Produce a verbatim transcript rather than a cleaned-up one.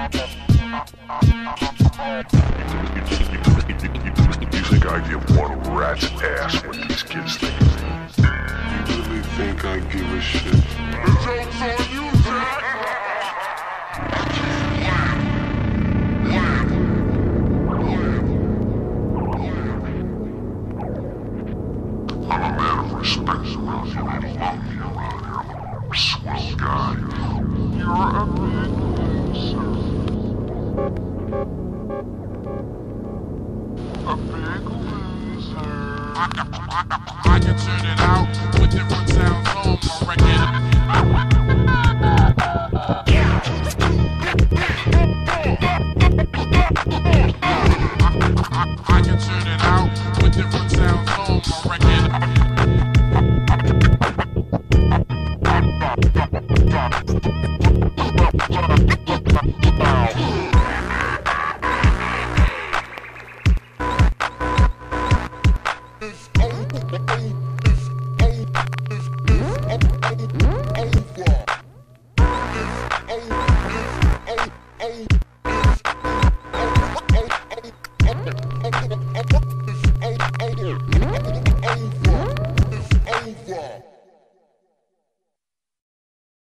You think I give one rat's ass what these kids think of me? You really think I give a shit? The joke's on you, Jack! I'm a man of respect around here. They love me around here. I'm a swell guy. You're a big loser. A big loser. I can, I, can, I can turn it out with different sounds on my record. I can turn it out with different sounds on my record. It's over. It's over. It's over.